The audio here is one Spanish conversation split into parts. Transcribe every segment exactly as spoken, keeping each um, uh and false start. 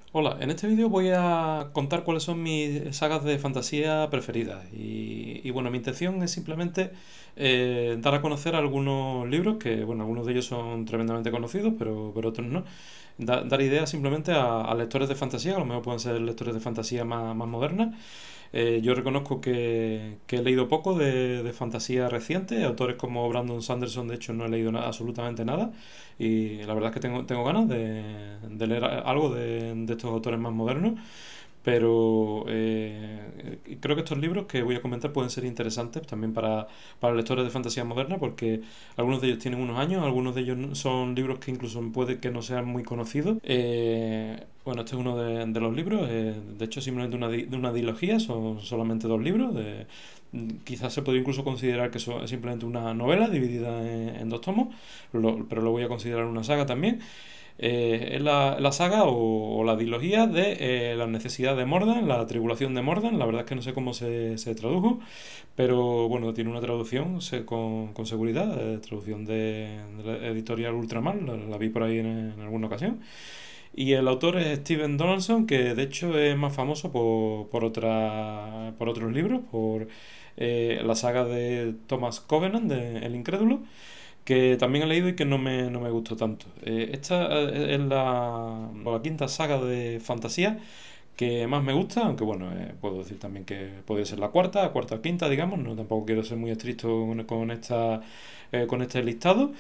Hola, en este vídeo voy a contar cuáles son mis sagas de fantasía preferidas y, y, bueno, mi intención es simplemente eh, dar a conocer algunos libros que, bueno, algunos de ellos son tremendamente conocidos, pero, pero otros no. Da- dar ideas simplemente a, a lectores de fantasía, que a lo mejor pueden ser lectores de fantasía más, más modernas. Eh, yo reconozco que, que he leído poco de, de fantasía reciente, autores como Brandon Sanderson, de hecho no he leído nada, absolutamente nada, y la verdad es que tengo, tengo ganas de, de leer algo de, de estos autores más modernos, pero eh, creo que estos libros que voy a comentar pueden ser interesantes también para, para lectores de fantasía moderna, porque algunos de ellos tienen unos años, algunos de ellos son libros que incluso puede que no sean muy conocidos. Eh, bueno, este es uno de, de los libros, eh, de hecho simplemente una, di- de una dilogía, son solamente dos libros, de- quizás se puede incluso considerar que eso es simplemente una novela dividida en, en dos tomos, lo- pero lo voy a considerar una saga también. Eh, es la, la saga o, o la dilogía de eh, la necesidad de Mordan, la tribulación de Mordan. La verdad es que no sé cómo se, se tradujo, pero bueno, tiene una traducción sé, con, con seguridad, eh, traducción de, de la editorial Ultramar, la, la vi por ahí en, en alguna ocasión. Y el autor es Steven Donaldson, que de hecho es más famoso por, por, otra, por otros libros, por eh, la saga de Thomas Covenant, de El Incrédulo, que también he leído y que no me, no me gustó tanto. Eh, esta eh, es la, la quinta saga de fantasía que más me gusta, aunque bueno, eh, puedo decir también que puede ser la cuarta, cuarta o quinta, digamos, no tampoco quiero ser muy estricto con, con esta, eh, con este listado.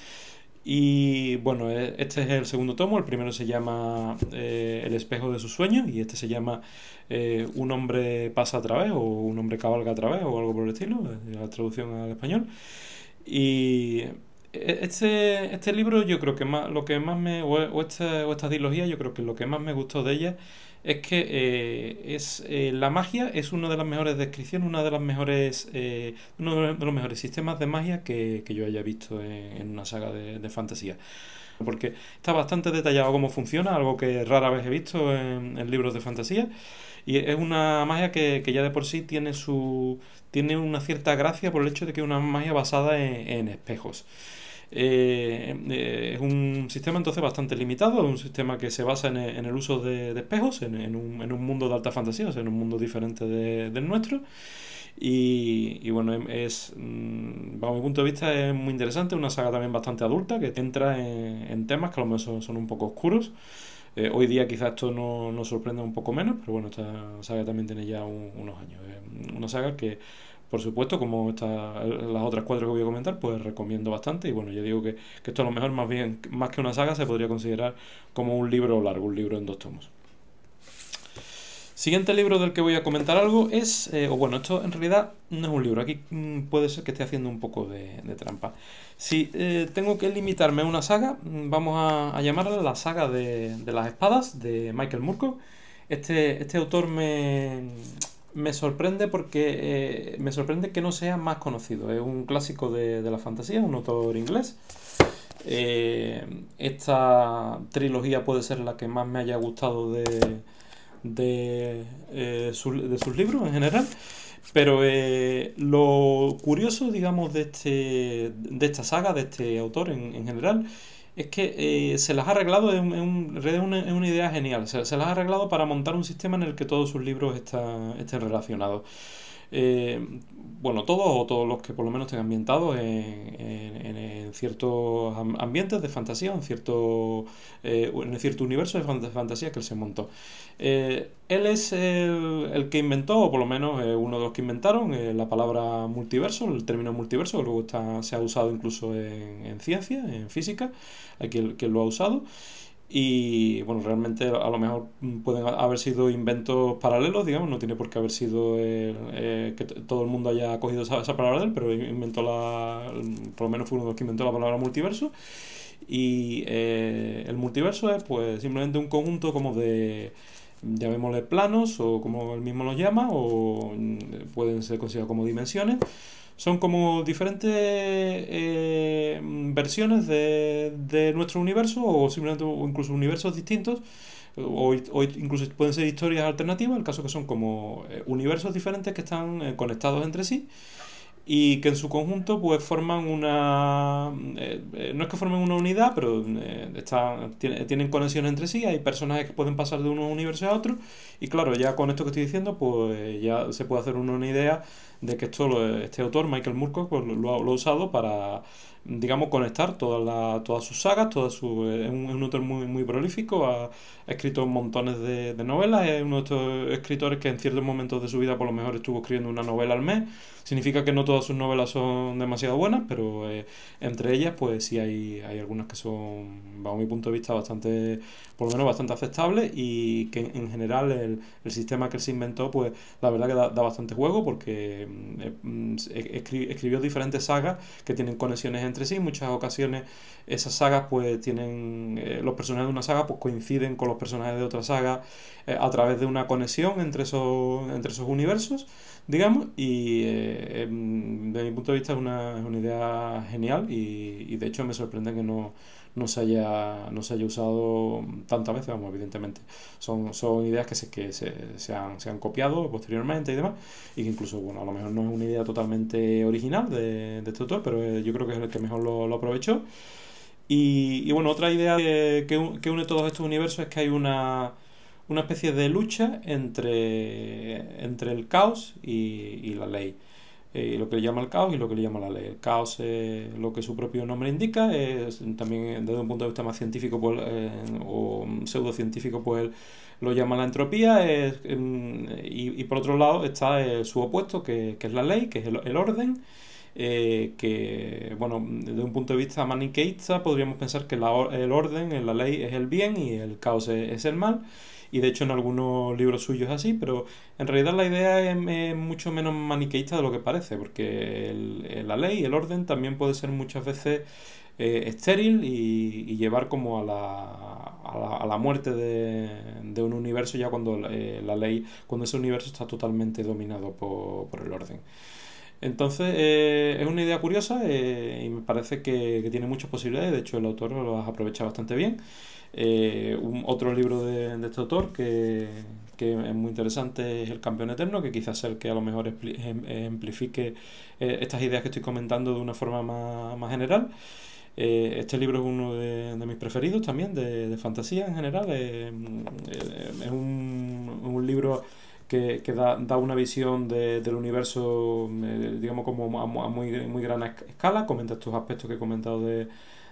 Y bueno, eh, este es el segundo tomo, el primero se llama eh, El espejo de sus sueños y este se llama eh, Un hombre pasa a través o Un hombre cabalga a través o algo por el estilo, eh, la traducción al español. Y este, este libro yo creo que más, lo que más me, o, o esta, o esta trilogía, yo creo que lo que más me gustó de ella es que eh, es eh, la magia es una de las mejores descripciones, una de las mejores, eh, uno de los mejores sistemas de magia que, que yo haya visto en, en una saga de, de fantasía. Porque está bastante detallado cómo funciona, algo que rara vez he visto en, en libros de fantasía. Y es una magia que, que ya de por sí tiene su tiene una cierta gracia por el hecho de que es una magia basada en, en espejos. Eh, eh, es un sistema entonces bastante limitado, es un sistema que se basa en el, en el uso de, de espejos, en, en, un, en, un, mundo de alta fantasía, o sea, en un mundo diferente de, del nuestro. Y, y bueno, es, mm, bajo mi punto de vista es muy interesante, una saga también bastante adulta que entra en, en temas que a lo mejor son, son un poco oscuros. Eh, hoy día quizás esto no nos sorprenda un poco menos, pero bueno, esta saga también tiene ya un- unos años. Eh, una saga que, por supuesto, como esta, las otras cuatro que voy a comentar, pues recomiendo bastante. Y bueno, yo digo que, que esto a lo mejor más bien, más que una saga, se podría considerar como un libro largo, un libro en dos tomos. Siguiente libro del que voy a comentar algo es, eh, o bueno, esto en realidad no es un libro, aquí mm, puede ser que esté haciendo un poco de, de trampa. Si eh, tengo que limitarme a una saga, mm, vamos a, a llamarla la saga de, de las espadas de Michael Moorcock. Este, este autor me, me sorprende porque eh, me sorprende que no sea más conocido. Es un clásico de, de la fantasía, un autor inglés. Eh, esta trilogía puede ser la que más me haya gustado de, de, eh, su- de sus libros en general. Pero eh, lo curioso, digamos, de, este, de esta saga, de este autor en, en general, es que eh, se las ha arreglado, en, en un- en realidad es una, es una idea genial, se, se las ha arreglado para montar un sistema en el que todos sus libros están, estén relacionados. Eh, bueno, todos o todos los que por lo menos estén ambientados en, en- en ciertos am- ambientes de fantasía, en cierto, eh, en cierto universo de fan- de fantasía que él se montó. Eh, él es el, el que inventó, o por lo menos eh, uno de los que inventaron, eh, la palabra multiverso, el término multiverso, que luego está, se ha usado incluso en, en ciencia, en física, hay quien, quien lo ha usado. Y bueno, realmente a lo mejor pueden haber sido inventos paralelos, digamos, no tiene por qué haber sido el, eh, que todo el mundo haya cogido esa, esa palabra de él, pero inventó la, por lo menos fue uno de los que inventó la palabra multiverso. Y eh, el multiverso es pues simplemente un conjunto como de, llamémosle planos, o como él mismo los llama, o mm, pueden ser considerados como dimensiones. Son como diferentes eh, versiones de, de nuestro universo, o simplemente o incluso universos distintos, o, o incluso pueden ser historias alternativas, el caso que son como eh, universos diferentes que están eh, conectados entre sí. y que en su conjunto pues forman una... eh, eh, no es que formen una unidad, pero eh, está- tiene- tienen conexiones entre sí, hay personajes que pueden pasar de unos universos a otros, y claro, ya con esto que estoy diciendo, pues ya se puede hacer uno una idea de que esto, lo- este autor, Michael Moorcock, pues, lo, lo ha lo ha usado para, digamos, conectar todas la- todas sus sagas, todas su, es un, es un autor muy, muy prolífico, ha, ha escrito montones de, de novelas, es uno de estos escritores que en ciertos momentos de su vida por lo mejor estuvo escribiendo una novela al mes. Significa que no todas sus novelas son demasiado buenas, pero eh, entre ellas pues sí hay, hay algunas que son, bajo mi punto de vista, bastante, por lo menos bastante aceptables, y que en, en general el, el sistema que él se inventó, pues la verdad que da, da bastante juego, porque mm, eh, mm, escri- escribió diferentes sagas que tienen conexiones entre sí. En muchas ocasiones esas sagas pues tienen, eh, los personajes de una saga pues coinciden con los personajes de otra saga eh, a través de una conexión entre esos, entre esos universos, digamos, y eh, em, desde mi punto de vista es una, es una idea genial, y, y de hecho me sorprende que no, no se haya, no se haya usado tantas veces. Vamos, evidentemente son, son ideas que, se, que se, se han, se han copiado posteriormente y demás, y que incluso, bueno, a lo mejor no es una idea totalmente original de, de este autor, pero eh, yo creo que es el que mejor lo, lo aprovechó. Y, y bueno, otra idea que, que un- que une todos estos universos es que hay una, una especie de lucha entre, entre el caos y, y la ley. Eh, lo que le llama el caos y lo que le llama la ley. El caos, eh, lo que su propio nombre indica, es también desde un punto de vista más científico pues, eh, o pseudocientífico, pues él lo llama la entropía. Es, em, y, y por otro lado está eh, su opuesto, que, que es la ley, que es el, el orden, eh, que, bueno, desde un punto de vista maniqueísta podríamos pensar que la or- el orden en la ley es el bien y el caos es, es el mal, y de hecho en algunos libros suyos es así, pero en realidad la idea es, es mucho menos maniqueísta de lo que parece, porque el- el- la ley, el orden, también puede ser muchas veces eh, estéril, y, y llevar como a la, a la, a la muerte de, de un universo, ya cuando eh, la ley, cuando ese universo está totalmente dominado por, por el orden. Entonces, eh, es una idea curiosa, eh, y me parece que, que tiene muchas posibilidades. De hecho, el autor lo ha aprovechado bastante bien. Eh, un- otro libro de, de este autor que, que es muy interesante es El Campeón Eterno, que quizás es el que a lo mejor expli- ejem- ejemplifique eh, estas ideas que estoy comentando de una forma más, más general. Eh, este libro es uno de, de mis preferidos también, de, de fantasía en general. Eh, eh, es un, un libro que, que da, da una visión de- del universo, eh, digamos, como a, mu- a muy, muy gran esc- escala. Comenta estos aspectos que he comentado de,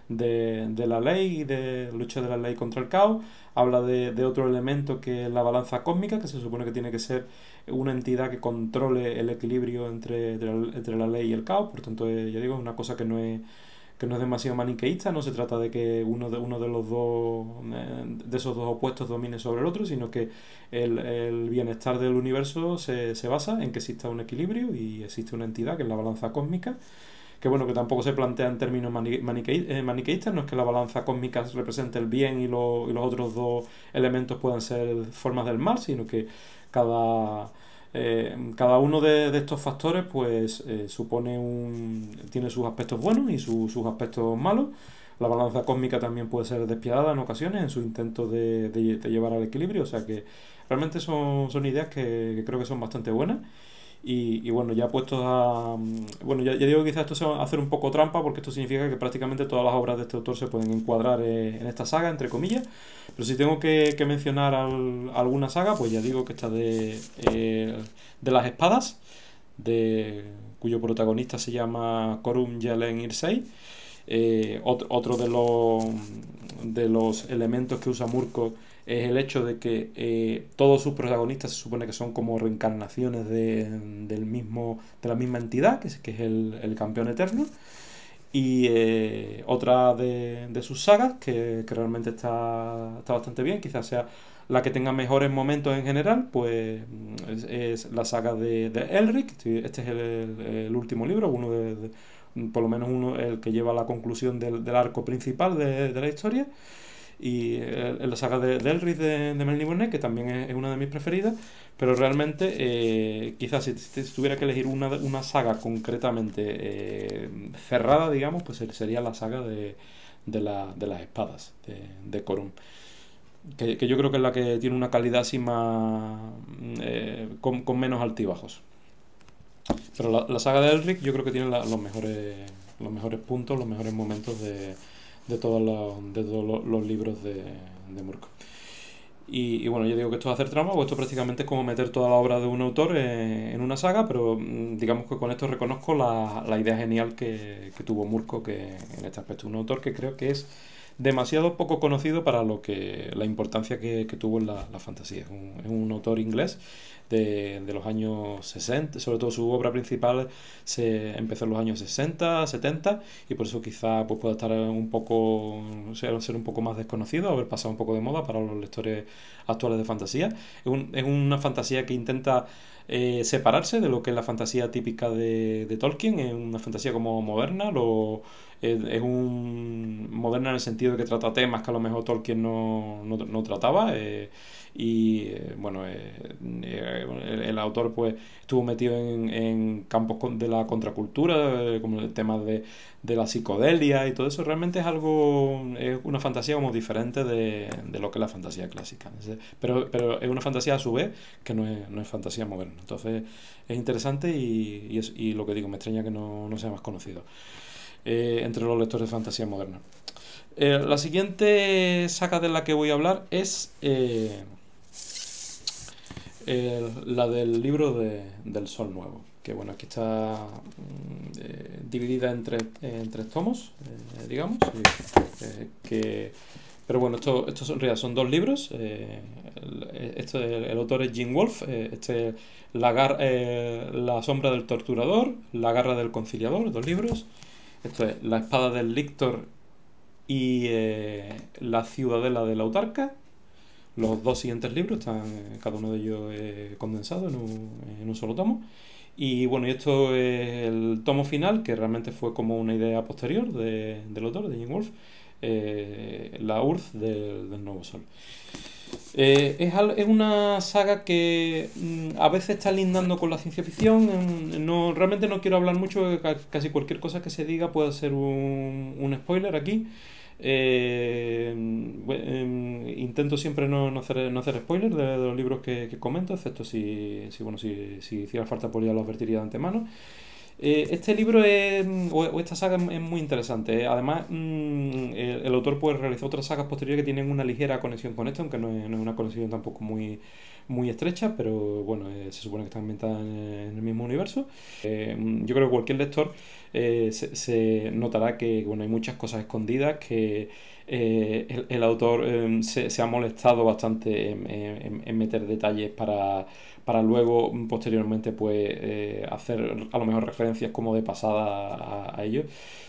de, de la ley y de la lucha de la ley contra el caos. Habla de, de otro elemento que es la balanza cósmica, que se supone que tiene que ser una entidad que controle el equilibrio entre, entre, la, entre la ley y el caos. Por tanto, eh, ya digo, es una cosa que no es que no es demasiado maniqueísta. No se trata de que uno de, uno de los dos, eh, de esos dos opuestos domine sobre el otro, sino que el, el bienestar del universo se, se basa en que exista un equilibrio y existe una entidad que es la balanza cósmica, que bueno, que tampoco se plantea en términos mani- maniquei- eh, maniqueístas. No es que la balanza cósmica represente el bien y, lo- y los otros dos elementos puedan ser formas del mal, sino que cada, eh, cada uno de, de estos factores pues eh, supone un, tiene sus aspectos buenos y su- sus aspectos malos. La balanza cósmica también puede ser despiadada en ocasiones en su intento de, de- de llevar al equilibrio, o sea que realmente son, son ideas que, que creo que son bastante buenas. Y, y bueno, ya puestos a... Bueno, ya, ya digo que quizás esto se va a hacer un poco trampa, porque esto significa que prácticamente todas las obras de este autor se pueden encuadrar eh, en esta saga, entre comillas. Pero si tengo que, que mencionar al- alguna saga, pues ya digo que esta de, eh, de las espadas, de, cuyo protagonista se llama Corum Yelen Irsei. Eh, otro, otro de los, de los elementos que usa Murko es el hecho de que eh, todos sus protagonistas se supone que son como reencarnaciones de, del mismo, de la misma entidad, que es, que es el, el campeón eterno. Y eh, otra de, de sus sagas, que, que realmente está, está bastante bien, quizás sea la que tenga mejores momentos en general, pues es, es la saga de, de Elric. Este es el, el último libro, uno de, de- por lo menos uno el que lleva a la conclusión del, del arco principal de, de la historia. Y el- la saga de, de Elric de, de Melniboné, que también es, es una de mis preferidas. Pero realmente, eh, quizás si, si tuviera que elegir una, una saga concretamente eh, cerrada, digamos, pues sería la saga de, de, la- de las espadas de, de Corum. Que, que yo creo que es la que tiene una calidad así más, mm, eh, con, con menos altibajos. Pero la, la saga de Elric yo creo que tiene la- los mejores los mejores puntos, los mejores momentos de, de todos los, de todos los, los libros de, de Murko. Y, y bueno, yo digo que esto es hacer trampa, pues esto prácticamente es como meter toda la obra de un autor en, en una saga, pero mm, digamos que con esto reconozco la, la idea genial que, que tuvo Murko, que en este aspecto un autor que creo que es demasiado poco conocido para lo que la importancia que, que tuvo en la, la fantasía. Es un, es un autor inglés de, de los años sesenta, sobre todo su obra principal se empezó en los años sesenta, setenta, y por eso quizá pues, pueda estar un poco, ser, ser un poco más desconocido, haber pasado un poco de moda para los lectores actuales de fantasía. Es, un- es una fantasía que intenta eh, separarse de lo que es la fantasía típica de, de Tolkien, es una fantasía como moderna, lo, es, es un moderna en el sentido de que trata temas que a lo mejor Tolkien no, no, no trataba. Eh, y eh, bueno, eh, eh, el, el autor pues estuvo metido en, en campos con- de la contracultura, eh, como el tema de, de la psicodelia y todo eso. Realmente es algo, es una fantasía como diferente de, de lo que es la fantasía clásica. Es- Pero, pero es una fantasía a su vez que no es, no es fantasía moderna. Entonces es interesante y, y, es- y lo que digo, me extraña que no, no sea más conocido eh, entre los lectores de fantasía moderna. Eh, la siguiente saga de la que voy a hablar es eh, eh, la del libro de, del Sol Nuevo, que bueno, aquí está mm, eh, dividida en tres, en tres tomos, eh, digamos, y, eh, que, pero bueno, esto, estos en realidad son dos libros. Eh, el, esto, el, el autor es Jim Wolfe, eh, este, la, gar, eh, la sombra del torturador, La garra del conciliador, dos libros. Esto es La espada del lictor y eh, La ciudadela del autarca. Los dos siguientes libros están eh, cada uno de ellos eh, condensado en un, en un solo tomo. Y bueno, y esto es el tomo final, que realmente fue como una idea posterior de- del autor, de Jim Wolfe, eh, la U R S S del, del Nuevo Sol. Eh, es, al- es una saga que mm, a veces está lindando con la ciencia ficción. mm, No, realmente no quiero hablar mucho, porque ca- casi cualquier cosa que se diga puede ser un, un spoiler aquí. Eh, bue- em, intento siempre no, no hacer, no hacer spoilers de, de los libros que, que comento, excepto si, si, bueno, si, si hiciera falta, pues ya lo advertiría de antemano. Eh, este libro es, o, o esta saga es muy interesante. ¿Eh? Además, mm, el, el autor pues realizó otras sagas posteriores que tienen una ligera conexión con esto, aunque no es, no es una conexión tampoco muy, muy estrecha, pero bueno, eh, se supone que está ambientada en, en el mismo universo. Eh, yo creo que cualquier lector eh, se, se notará que bueno, hay muchas cosas escondidas, que eh, el, el autor eh, se, se ha molestado bastante en, en- en meter detalles para para luego posteriormente pues eh, hacer a lo mejor referencias como de pasada a, a ellos.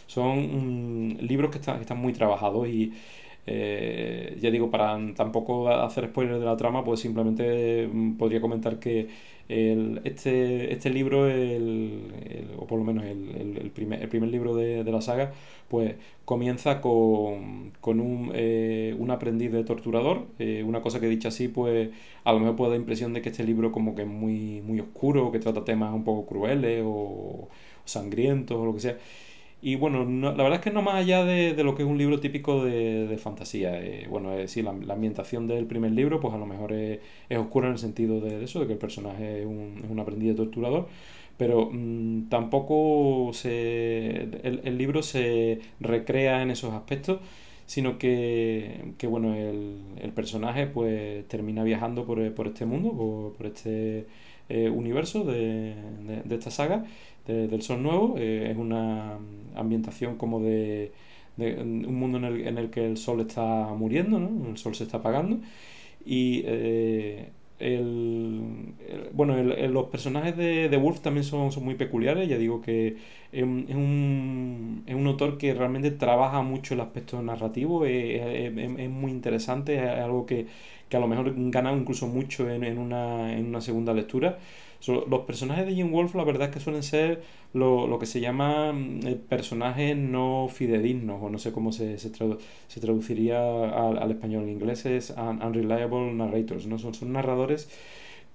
Son mm, libros que están, que están muy trabajados y eh, ya digo, para tampoco hacer spoilers de la trama, pues simplemente mm, podría comentar que el- este, este libro, el- el- o por lo menos el, el- el primer, el primer libro de, de la saga, pues comienza con, con un, eh, un aprendiz de torturador. Eh, una cosa que dicho así, pues a lo mejor puede dar la impresión de que este libro como que es muy, muy oscuro, que trata temas un poco crueles o sangrientos o lo que sea. Y bueno, no- la verdad es que no más allá de, de lo que es un libro típico de, de fantasía. Eh, bueno, es decir, la, la ambientación del primer libro, pues a lo mejor es, es oscura en el sentido de, de eso, de que el personaje es un, es un aprendiz de torturador, pero mm, tampoco se, el, el libro se recrea en esos aspectos, sino que, que bueno, el, el personaje pues termina viajando por, por este mundo, por, por este eh, universo de, de, de esta saga de- del Sol Nuevo. Eh, es una ambientación como de, de un mundo en el, en el que el sol está muriendo, ¿no? El sol se está apagando y eh, el, el- bueno, el- el- los personajes de, de Wolf también son, son muy peculiares. Ya digo que es un, es un, es un autor que realmente trabaja mucho el aspecto narrativo. Es, es- es- es muy interesante, es algo que, que a lo mejor gana incluso mucho en, en una, en una segunda lectura. So- los personajes de Jim Wolf, la verdad es que suelen ser lo, lo que se llama mm, eh, personajes no fidedignos, o no sé cómo se, se, tradu- se traduciría al, al español. En inglés es un- unreliable narrators, ¿no? Son, son narradores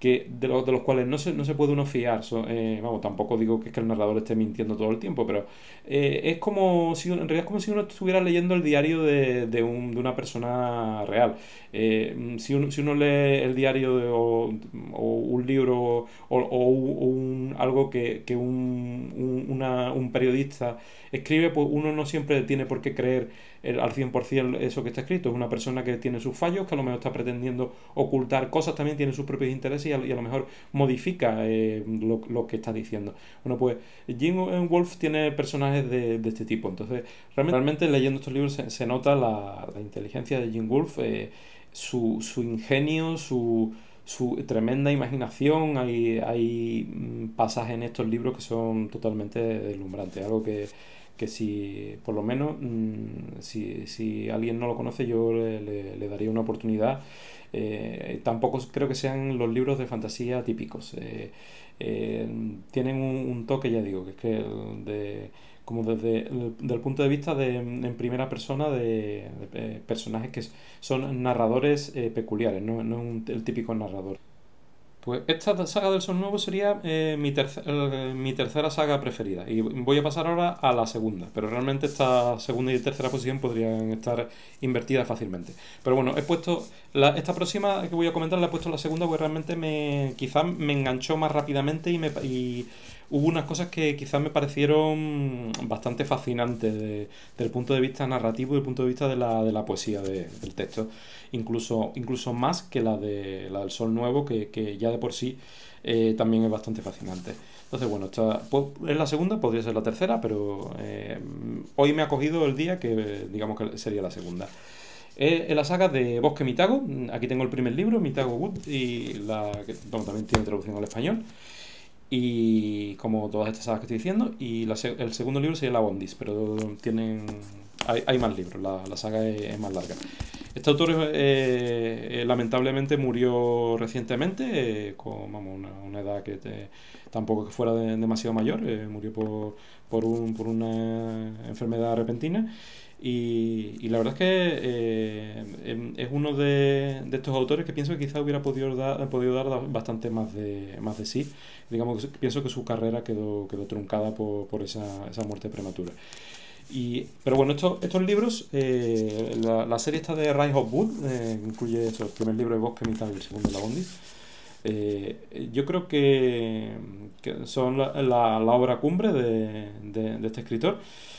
que de, los, de los cuales no se, no se puede uno fiar. So- eh, vamos, tampoco digo que, es que el narrador esté mintiendo todo el tiempo, pero eh, es como si, en realidad es como si uno estuviera leyendo el diario de, de, un- de una persona real. Eh, si, uno, si uno lee el diario de- o, o un libro o, o un- algo que, que un, un- una- un periodista escribe, pues uno no siempre tiene por qué creer el- al cien por ciento eso que está escrito. Es una persona que tiene sus fallos, que a lo mejor está pretendiendo ocultar cosas, también tiene sus propios intereses y a, y a lo mejor modifica eh, lo, lo que está diciendo. Bueno, pues Jim Wolf tiene personajes de, de este tipo. Entonces, realmente, realmente leyendo estos libros se, se nota la, la inteligencia de Jim Wolf, eh, su, su ingenio, su, su tremenda imaginación. Hay, hay mm, pasajes en estos libros que son totalmente deslumbrantes. Algo que, que si, por lo menos, mmm, si, si alguien no lo conoce, yo le, le- le daría una oportunidad. Eh, tampoco creo que sean los libros de fantasía típicos. Eh, eh, tienen un, un toque, ya digo, que es que el de, como desde el del punto de vista de, en primera persona de, de, eh, personajes que son narradores eh, peculiares, no, no un- el típico narrador. Pues esta saga del Sol Nuevo sería eh, mi, terce- eh, mi tercera saga preferida. Y voy a pasar ahora a la segunda. Pero realmente esta segunda y tercera posición podrían estar invertidas fácilmente. Pero bueno, he puesto. La- esta próxima que voy a comentar la he puesto en la segunda porque realmente me quizás me enganchó más rápidamente y, me, y hubo unas cosas que quizás me parecieron bastante fascinantes de- del punto de vista narrativo y del punto de vista de la, de la poesía de- del texto incluso, incluso más que la, de, la del Sol Nuevo, que, que ya de por sí eh, también es bastante fascinante. Entonces, bueno, esta po- es la segunda, podría ser la tercera, pero eh, hoy me ha cogido el día que digamos que sería la segunda. Es en la saga de Bosque Mitago. Aquí tengo el primer libro, Mitago Wood, y la, que bueno, también tiene traducción al español. Y como todas estas sagas que estoy diciendo, y la se- el segundo libro sería La Bondis, pero tienen hay, hay más libros, la, la saga es, es más larga. Este autor eh, eh, lamentablemente murió recientemente, eh, con vamos, una, una edad que te- tampoco que fuera de- demasiado mayor, eh, murió por, por, un- por una enfermedad repentina. Y, y la verdad es que eh, em- es uno de, de estos autores que pienso que quizá hubiera podido dar, podido dar bastante más de, más de sí. Digamos que pienso que su carrera quedó, quedó truncada por, por esa, esa muerte prematura. Y, pero bueno, estos, estos libros, eh, la, la serie esta de Rise of Wood, eh, incluye eso, el primer libro de Bosque Mitad y el segundo de la Bondi. Eh, yo creo que, que son la, la, la obra cumbre de, de, de este escritor.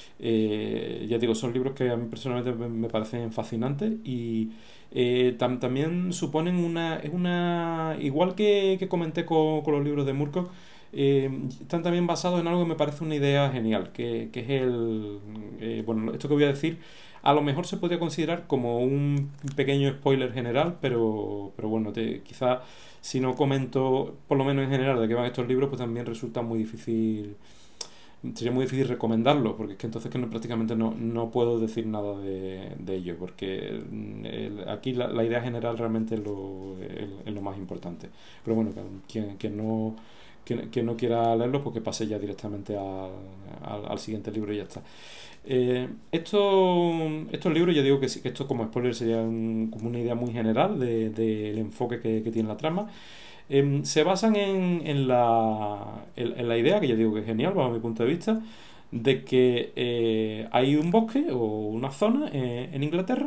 Eh, ya digo, son libros que a mí personalmente me, me parecen fascinantes y eh, tam- también suponen una, es una, igual que, que comenté con, con los libros de Murko, eh, están también basados en algo que me parece una idea genial, que, que es el, eh, bueno, esto que voy a decir, a lo mejor se podría considerar como un pequeño spoiler general, pero, pero bueno, te, quizá si no comento, por lo menos en general, de qué van estos libros, pues también resulta muy difícil, sería muy difícil recomendarlo, porque es que entonces que no, prácticamente no, no puedo decir nada de, de ello, porque mm, el- aquí la, la idea general realmente es lo, es, es lo más importante. Pero bueno, quien, quien no quien, quien no quiera leerlo, pues que pase ya directamente al, al, al siguiente libro y ya está. Eh, esto, estos libros, ya digo que, sí, que esto como spoiler sería un- como una idea muy general del de, del enfoque que, que tiene la trama. Em, se basan en, en la, en, en la idea, que ya digo que es genial, bajo mi punto de vista, de que eh, hay un bosque o una zona eh, en Inglaterra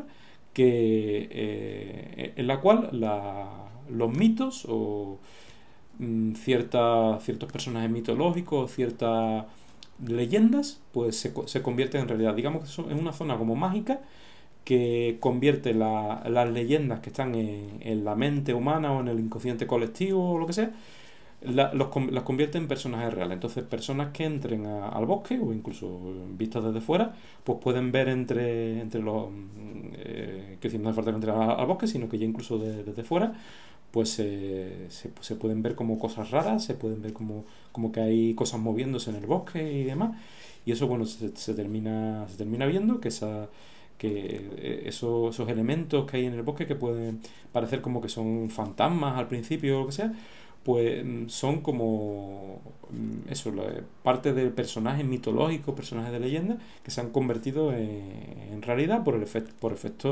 que, eh, en la cual la- los mitos o mm, cierta- ciertos personajes mitológicos, ciertas leyendas, pues se, co- se convierten en realidad. Digamos que son- es una zona como mágica que convierte la- las leyendas que están en, en la mente humana o en el inconsciente colectivo o lo que sea, la- los con- las convierte en personajes reales. Entonces, personas que entren a- al bosque o incluso vistas desde fuera, pues pueden ver entre, entre los. mm, eh, que decir, no hace falta que entren a- al bosque, sino que ya incluso de- desde fuera, pues eh, se, se pueden ver como cosas raras, se pueden ver como, como que hay cosas moviéndose en el bosque y demás. Y eso, bueno, se, se termina, se termina viendo que esa que eh, esos, esos elementos que hay en el bosque que pueden parecer como que son fantasmas al principio o lo que sea, pues mm, son como mm, eso, la- parte de personajes mitológicos, personajes de leyenda que se han convertido en, en realidad por el efecto, por efectos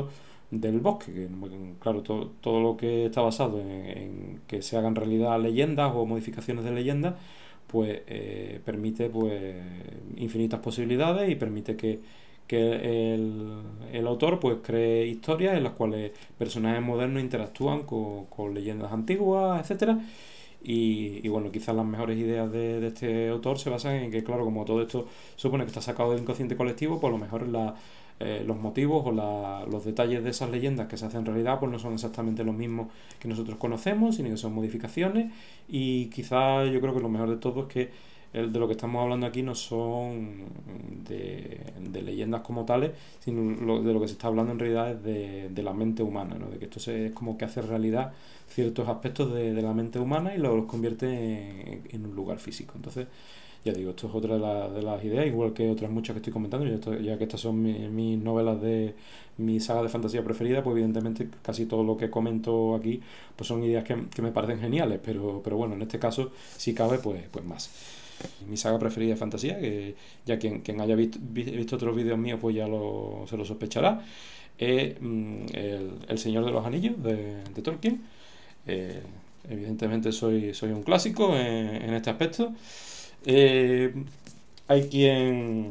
del bosque. Que, claro, to- todo lo que está basado en, en que se hagan realidad leyendas o modificaciones de leyendas, pues eh, permite pues infinitas posibilidades y permite que, que el, el autor pues cree historias en las cuales personajes modernos interactúan con, con leyendas antiguas, etcétera. Y, y bueno, quizás las mejores ideas de, de este autor se basan en que, claro, como todo esto supone que está sacado del inconsciente colectivo, pues a lo mejor la, eh, los motivos o la, los detalles de esas leyendas que se hacen realidad pues no son exactamente los mismos que nosotros conocemos, sino que son modificaciones. Y quizás yo creo que lo mejor de todo es que el, de lo que estamos hablando aquí no son de, de leyendas como tales, sino lo, de lo que se está hablando en realidad es de, de la mente humana, ¿no? De que esto se, es como que hace realidad ciertos aspectos de, de la mente humana y los convierte en, en un lugar físico. Entonces, ya digo, esto es otra de, la, de las ideas, igual que otras muchas que estoy comentando, ya, esto, ya que estas son mi, mis novelas de mi saga de fantasía preferida, pues evidentemente casi todo lo que comento aquí pues son ideas que, que me parecen geniales, pero, pero bueno, en este caso, si cabe, pues, pues más. Mi saga preferida de fantasía, que ya quien, quien haya visto, visto otros vídeos míos pues ya lo, se lo sospechará, es mm, el, el Señor de los Anillos de, de Tolkien. Eh, evidentemente soy, soy un clásico en, en este aspecto. Eh, hay quien...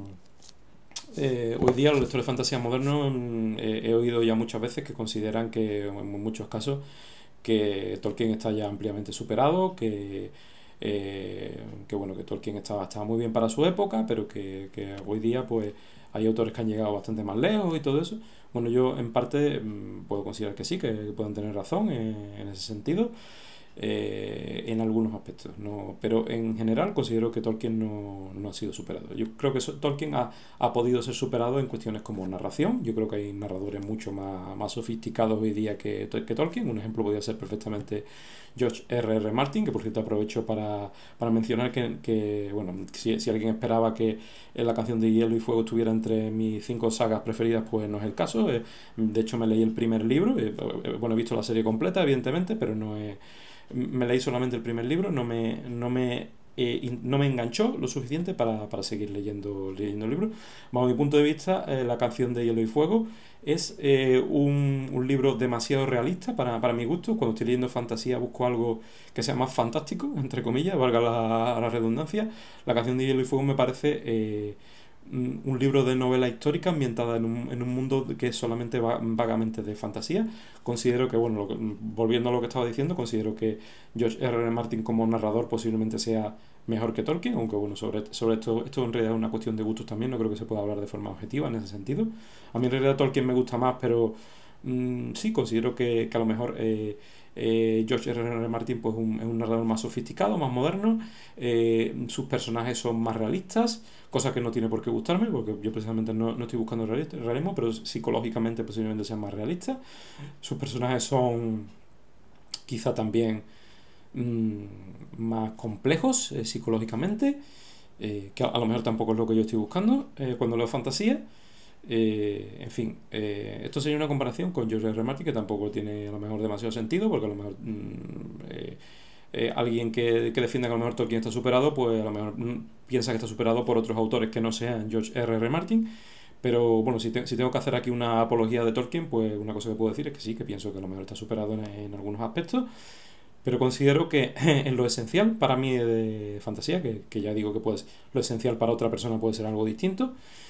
eh, hoy día los lectores de fantasía modernos mm, eh, he oído ya muchas veces que consideran que en muchos casos que Tolkien está ya ampliamente superado, que, eh, que bueno, que Tolkien estaba, estaba muy bien para su época, pero que, que hoy día pues hay autores que han llegado bastante más lejos y todo eso. Bueno, yo en parte mm, puedo considerar que sí, que pueden tener razón en, en ese sentido, eh, en algunos aspectos, ¿no? Pero en general considero que Tolkien no, no ha sido superado. Yo creo que so- Tolkien ha, ha podido ser superado en cuestiones como narración. Yo creo que hay narradores mucho más, más sofisticados hoy día que, que Tolkien. Un ejemplo podría ser perfectamente George R R. Martin, que por cierto aprovecho para, para mencionar que, que, bueno, si, si alguien esperaba que la canción de Hielo y Fuego estuviera entre mis cinco sagas preferidas, pues no es el caso. Eh, de hecho, me leí el primer libro. Eh, eh, bueno, he visto la serie completa, evidentemente, pero no es me leí solamente el primer libro, no me, no me, eh, no me enganchó lo suficiente para, para seguir leyendo, leyendo el libro. Bajo mi punto de vista, eh, La canción de Hielo y Fuego es eh, un, un libro demasiado realista para, para mi gusto. Cuando estoy leyendo fantasía busco algo que sea más fantástico, entre comillas, valga la, la redundancia. La canción de Hielo y Fuego me parece... Eh, un libro de novela histórica ambientada en un, en un mundo que es solamente va, vagamente de fantasía. Considero que, bueno, lo que, volviendo a lo que estaba diciendo, considero que George R R. Martin como narrador posiblemente sea mejor que Tolkien, aunque bueno, sobre, sobre esto, esto en realidad es una cuestión de gustos también, no creo que se pueda hablar de forma objetiva en ese sentido. A mí en realidad Tolkien me gusta más, pero mmm, sí, considero que, que a lo mejor eh, eh, George R R. Martin pues, un, es un narrador más sofisticado, más moderno, eh, sus personajes son más realistas, cosa que no tiene por qué gustarme, porque yo precisamente no, no estoy buscando realismo, pero psicológicamente posiblemente sean más realistas. Sus personajes son quizá también mmm, más complejos eh, psicológicamente, eh, que a, a, lo mejor tampoco es lo que yo estoy buscando eh, cuando leo fantasía. Eh, en fin, eh, esto sería una comparación con George R. R. Martin, que tampoco tiene a lo mejor demasiado sentido, porque a lo mejor mmm, eh, eh, alguien que, que defienda que a lo mejor Tolkien está superado, pues a lo mejor mmm, piensa que está superado por otros autores que no sean George R R. Martin. Pero bueno, si, te, si tengo que hacer aquí una apología de Tolkien, pues una cosa que puedo decir es que sí, que pienso que a lo mejor está superado en, en algunos aspectos, pero considero que en lo esencial para mí de fantasía, que, que ya digo que pues, lo esencial para otra persona puede ser algo distinto,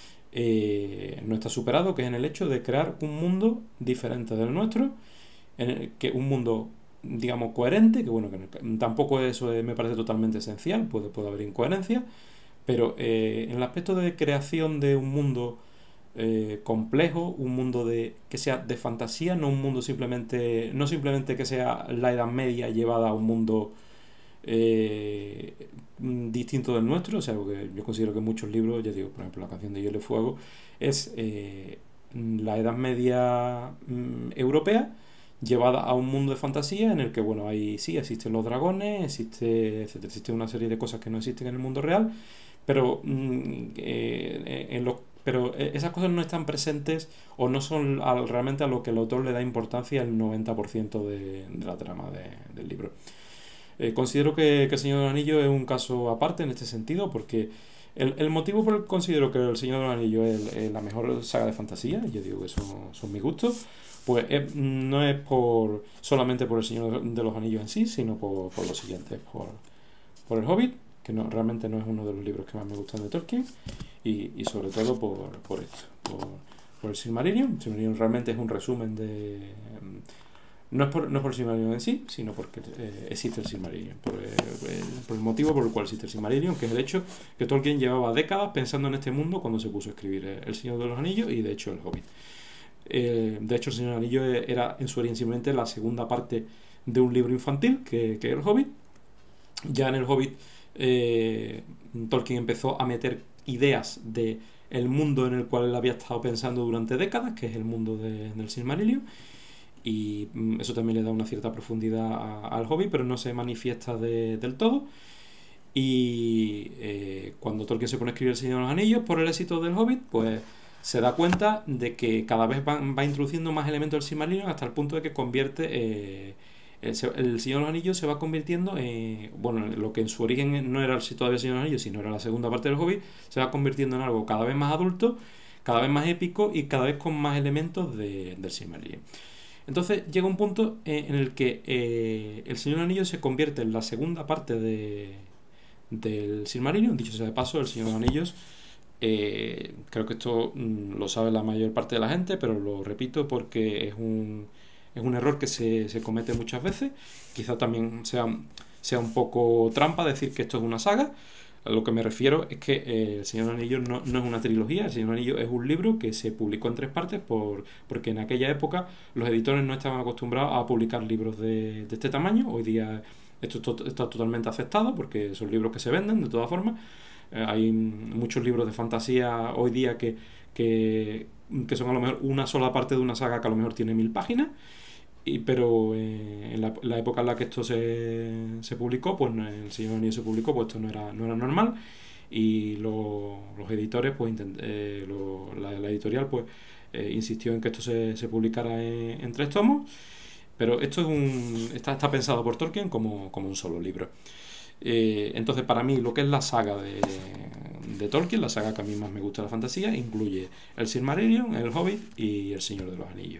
eh, no está superado, que es en el hecho de crear un mundo diferente del nuestro, en el que un mundo, digamos, coherente, que bueno, que tampoco eso me parece totalmente esencial, puede, puede haber incoherencia, pero eh, en el aspecto de creación de un mundo eh, complejo, un mundo de, que sea de fantasía, no un mundo simplemente, no simplemente que sea la Edad Media llevada a un mundo eh, distinto del nuestro, o sea, porque yo considero que muchos libros, ya digo, por ejemplo, la canción de Hielo y Fuego, es eh, la Edad Media mm, europea llevada a un mundo de fantasía en el que, bueno, ahí sí existen los dragones, existe, etcétera, existe una serie de cosas que no existen en el mundo real, pero mm, eh, en los pero esas cosas no están presentes o no son al, realmente a lo que el autor le da importancia el noventa por ciento de, de la trama de, del libro. Eh, considero que, que El Señor del Anillo es un caso aparte en este sentido porque el, el motivo por el que considero que El Señor del Anillo es, el, es la mejor saga de fantasía, yo digo que son, son mis gustos, Pues eh, no es por solamente por El Señor de los Anillos en sí, sino por, por lo siguiente, por, por El Hobbit, que no, realmente no es uno de los libros que más me gustan de Tolkien, y, y sobre todo por, por esto, por, por el Silmarillion. El Silmarillion realmente es un resumen de... No es por, no es por el Silmarillion en sí, sino porque eh, existe el Silmarillion. Por, eh, por el motivo por el cual existe el Silmarillion, que es el hecho que Tolkien llevaba décadas pensando en este mundo cuando se puso a escribir El Señor de los Anillos y de hecho El Hobbit. Eh, de hecho, El Señor de los Anillos era en su origen simplemente la segunda parte de un libro infantil que, que es El Hobbit. Ya en El Hobbit eh, Tolkien empezó a meter ideas de el mundo en el cual él había estado pensando durante décadas, que es el mundo de, del Silmarillion, y mm, eso también le da una cierta profundidad a, al Hobbit, pero no se manifiesta de, del todo. Y eh, cuando Tolkien se pone a escribir El Señor de los Anillos por el éxito del Hobbit, pues se da cuenta de que cada vez va, va introduciendo más elementos del Silmarillion hasta el punto de que convierte eh, el, el Señor de los Anillos se va convirtiendo en, bueno, lo que en su origen no era todavía El Señor de los Anillos, sino era la segunda parte del Hobbit, se va convirtiendo en algo cada vez más adulto, cada vez más épico y cada vez con más elementos de, del Silmarillion. Entonces llega un punto eh, en el que eh, El Señor de los Anillos se convierte en la segunda parte de, del Silmarillion. Dicho sea de paso, El Señor de los Anillos, eh, creo que esto mm, lo sabe la mayor parte de la gente, pero lo repito porque es un, es un error que se, se comete muchas veces. Quizá también sea, sea un poco trampa decir que esto es una saga. A lo que me refiero es que eh, El Señor de los Anillos no, no es una trilogía. El Señor de los Anillos es un libro que se publicó en tres partes por, porque en aquella época los editores no estaban acostumbrados a publicar libros de, de este tamaño. Hoy día esto to- está totalmente aceptado porque son libros que se venden de todas formas. Eh, hay muchos libros de fantasía hoy día que, que, que son a lo mejor una sola parte de una saga que a lo mejor tiene mil páginas. Y, pero eh, en la, la época en la que esto se, se publicó, pues no, El Señor de los Anillos se publicó, pues esto no era, no era normal. Y lo- los editores, pues intent- eh, lo- la, la editorial, pues eh, insistió en que esto se, se publicara en, en tres tomos. Pero esto es un, está, está pensado por Tolkien como, como un solo libro. Eh, entonces, para mí, lo que es la saga de, de Tolkien, la saga que a mí más me gusta de la fantasía, incluye el Silmarillion, el Hobbit y el Señor de los Anillos.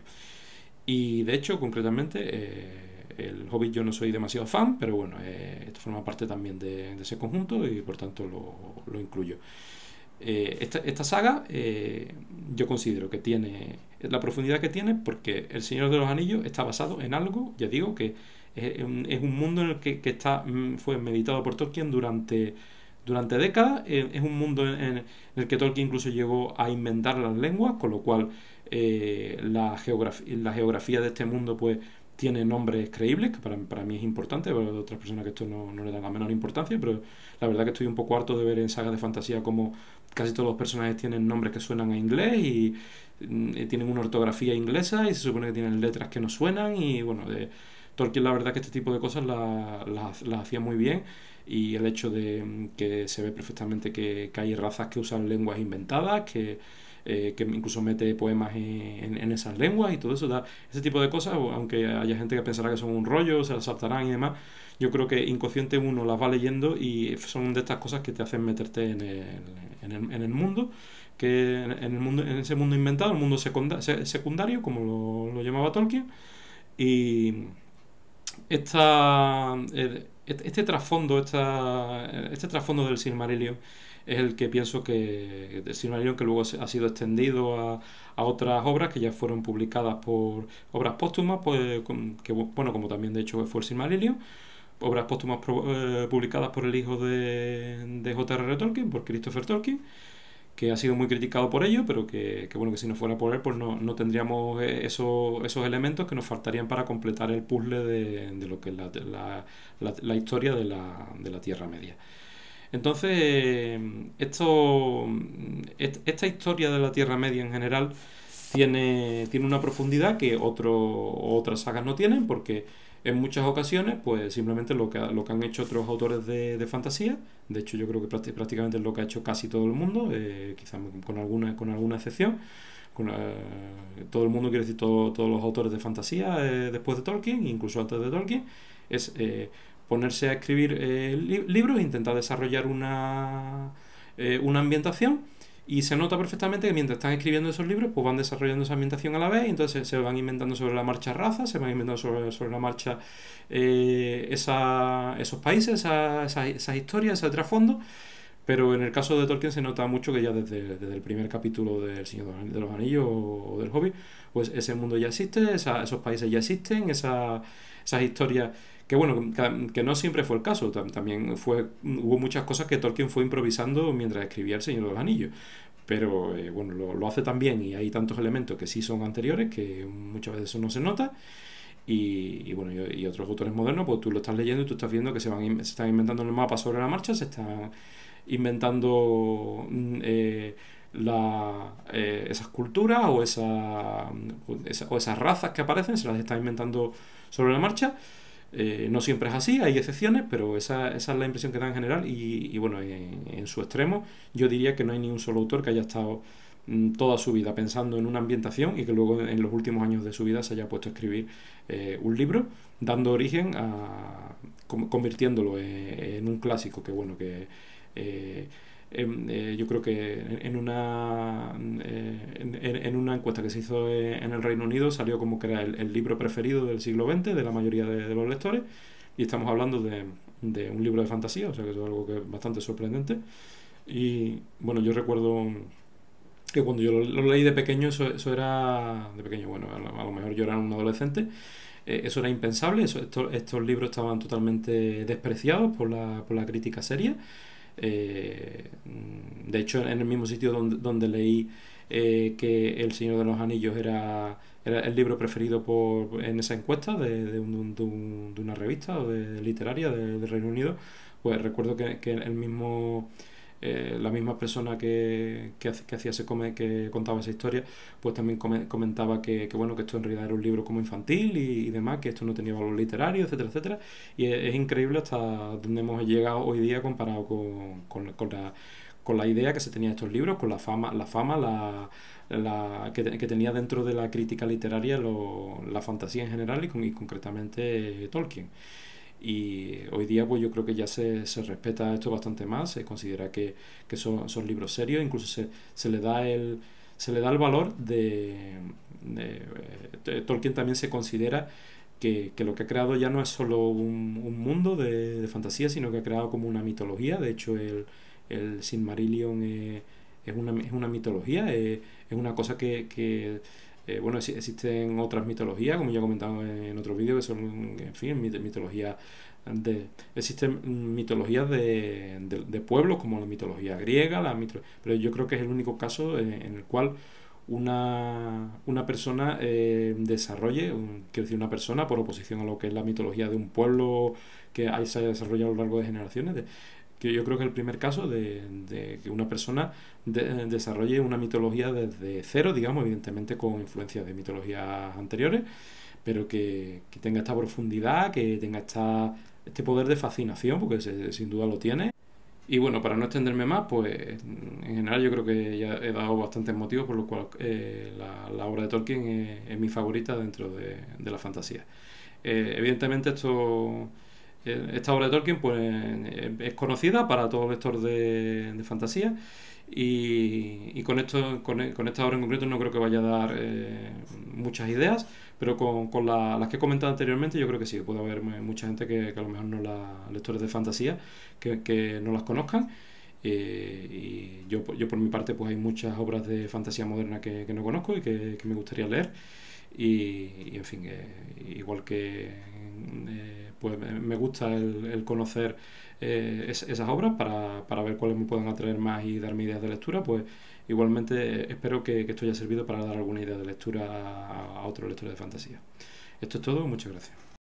Y de hecho, concretamente, eh, el Hobbit yo no soy demasiado fan, pero bueno, eh, esto forma parte también de, de ese conjunto y por tanto lo, lo incluyo. Eh, esta, esta saga eh, yo considero que tiene la profundidad que tiene porque El Señor de los Anillos está basado en algo, ya digo, que es, un- es un mundo en el que, que está, mm, fue meditado por Tolkien durante, durante décadas. Eh, es un mundo en, en el que Tolkien incluso llegó a inventar las lenguas, con lo cual eh, la, geograf- la geografía de este mundo pues tiene nombres creíbles, que para, para mí es importante, pero hay otras personas que esto no, no le dan la menor importancia, pero la verdad que estoy un poco harto de ver en sagas de fantasía como casi todos los personajes tienen nombres que suenan a inglés y mm, tienen una ortografía inglesa y se supone que tienen letras que no suenan y bueno, de Tolkien la verdad que este tipo de cosas las la, la hacía muy bien y el hecho de mm, que se ve perfectamente que, que hay razas que usan lenguas inventadas, que, eh, que incluso mete poemas en, en esas lenguas y todo eso, da ese tipo de cosas, aunque haya gente que pensará que son un rollo, se las saltarán y demás, yo creo que inconsciente uno las va leyendo y son de estas cosas que te hacen meterte en el, en el, en el mundo, que en el mundo, en ese mundo inventado, el mundo secunda- se- secundario, como lo, lo llamaba Tolkien, y esta, eh, este trasfondo, esta, este trasfondo del Silmarillion es el que pienso que del Silmarillion que luego ha sido extendido a, a otras obras que ya fueron publicadas por obras póstumas, pues, con- que bueno, como también de hecho fue el Silmarillion, obras póstumas pro- eh, publicadas por el hijo de, de J R R. Tolkien, por Christopher Tolkien, que ha sido muy criticado por ello, pero que, que bueno, que si no fuera por él, pues no, no tendríamos eh, esos, esos elementos que nos faltarían para completar el puzzle de, de lo que es la, la, la, la historia de la, de la Tierra Media. Entonces, eh, esto, est- esta historia de la Tierra Media en general tiene, tiene una profundidad que otro, otras sagas no tienen, porque en muchas ocasiones, pues simplemente lo que, lo que han hecho otros autores de, de fantasía, de hecho yo creo que prácti- prácticamente es lo que ha hecho casi todo el mundo, eh, quizás con alguna, con alguna excepción, con, eh, todo el mundo, quiere decir todo- todos los autores de fantasía eh, después de Tolkien, incluso antes de Tolkien, es eh, ponerse a escribir eh, li- libros e intentar desarrollar una, eh, una ambientación Y se nota perfectamente que mientras están escribiendo esos libros, pues van desarrollando esa ambientación a la vez, y entonces se van inventando sobre la marcha razas, se van inventando sobre, sobre la marcha eh, esa, esos países, esa, esas, esas historias, ese trasfondo. Pero en el caso de Tolkien se nota mucho que ya desde, desde el primer capítulo del Señor de los Anillos o del Hobbit, pues ese mundo ya existe, esa, esos países ya existen, esa, esas historias que bueno, que, que no siempre fue el caso, también fue, hubo muchas cosas que Tolkien fue improvisando mientras escribía El Señor de los Anillos, pero eh, bueno, lo, lo hace tan bien y hay tantos elementos que sí son anteriores que muchas veces eso no se nota. Y, y bueno, y, y, otros autores modernos, pues tú lo estás leyendo y tú estás viendo que se, van, se están inventando el mapa sobre la marcha, se están inventando mm, eh, la, eh, esas culturas o, esa, esa, o esas razas que aparecen, se las están inventando sobre la marcha. Eh, no siempre es así, hay excepciones, pero esa, esa es la impresión que da en general. Y, y bueno, en, en su extremo, yo diría que no hay ni un solo autor que haya estado mm, toda su vida pensando en una ambientación y que luego en los últimos años de su vida se haya puesto a escribir eh, un libro dando origen a convirtiéndolo en, en un clásico que bueno que eh, eh, yo creo que en una eh, en, en, una encuesta que se hizo en el Reino Unido salió como que era el, el libro preferido del siglo veinte de la mayoría de, de los lectores, y estamos hablando de, de, un libro de fantasía, o sea que eso es algo que es bastante sorprendente. Y bueno, yo recuerdo que cuando yo lo, lo leí de pequeño, eso, eso era de pequeño, bueno, a lo, a lo mejor yo era un adolescente, eh, eso era impensable, eso, esto, estos libros estaban totalmente despreciados por la, por la crítica seria. Eh, de hecho, en el mismo sitio donde, donde leí eh, que El Señor de los Anillos era, era el libro preferido por, en esa encuesta de, de, un, de, un, de una revista o de, de literaria de, de Reino Unido, pues recuerdo que, que el mismo eh, la misma persona que, que, que hacía ese come, que contaba esa historia, pues también come, comentaba que, que bueno que esto en realidad era un libro como infantil y, y demás, que esto no tenía valor literario, etcétera, etcétera. Y es, es increíble hasta donde hemos llegado hoy día comparado con, con, con la con la idea que se tenía de estos libros, con la fama, la fama, la, la que, que, tenía dentro de la crítica literaria lo, la fantasía en general y, con, y concretamente eh, Tolkien. Y hoy día pues yo creo que ya se, se respeta esto bastante más, se considera que, que son, son libros serios, incluso se, se le da el se le da el valor de, de, de Tolkien también se considera que, que, lo que ha creado ya no es solo un, un mundo de, de, fantasía, sino que ha creado como una mitología. De hecho el, el Silmarillion es, es, una, es una mitología, es, es una cosa que, que eh, bueno, existen otras mitologías, como ya he comentado en otros vídeos, que son, en fin, mitologías de, existen mitologías de, de, de pueblos, como la mitología griega, la mitolo pero yo creo que es el único caso en, en el cual una, una persona eh, desarrolle, un, quiero decir, una persona, por oposición a lo que es la mitología de un pueblo que se haya desarrollado a lo largo de generaciones, de, que yo creo que es el primer caso de, de que una persona de, desarrolle una mitología desde cero, digamos, evidentemente con influencias de mitologías anteriores, pero que, que tenga esta profundidad, que tenga esta, este poder de fascinación, porque se, sin duda lo tiene. Y bueno, para no extenderme más, pues en general yo creo que ya he dado bastantes motivos por los cuales eh, la, la obra de Tolkien es, es mi favorita dentro de, de la fantasía. Eh, evidentemente esto esta obra de Tolkien pues es conocida para todo lector de, de fantasía, y, y con esto con, con, esta obra en concreto no creo que vaya a dar eh, muchas ideas, pero con, con la, las que he comentado anteriormente yo creo que sí, puede haber mucha gente que, que a lo mejor no la lectores de fantasía que, que no las conozcan. Eh, y yo, yo por mi parte pues hay muchas obras de fantasía moderna que, que no conozco y que, que me gustaría leer, y, y en fin, eh, igual que eh, pues me gusta el, el conocer eh, es, esas obras para, para ver cuáles me pueden atraer más y darme ideas de lectura, pues igualmente espero que, que esto haya servido para dar alguna idea de lectura a, a otros lectores de fantasía. Esto es todo, muchas gracias.